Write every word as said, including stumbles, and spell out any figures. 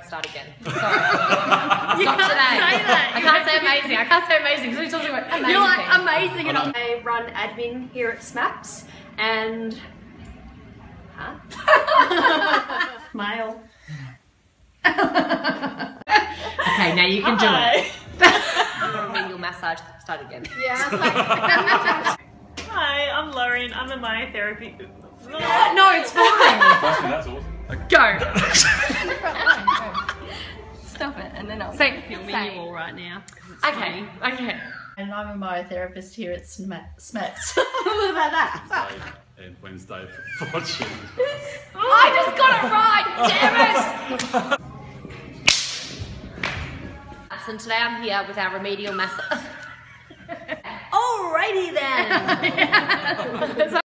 start again. Sorry. You can't today. say that. I can't say amazing. I can't say amazing because we're talking about amazing. You're like things. amazing, and I run admin here at SMAPS, and huh? Smile. Okay, now you can Hi. do it. Remedial massage. Start again. Yeah. Hi, I'm Lauren. I'm a myotherapy. No, it's fine. That's awesome. Go. Stop it, and then I'll Say, Filming say. you all right now. Okay, okay. And I'm a myotherapist here at SMAPS. What about that? And Wednesday for fortune. I just got it right, damn it! And today I'm here with our remedial massage. Alrighty then.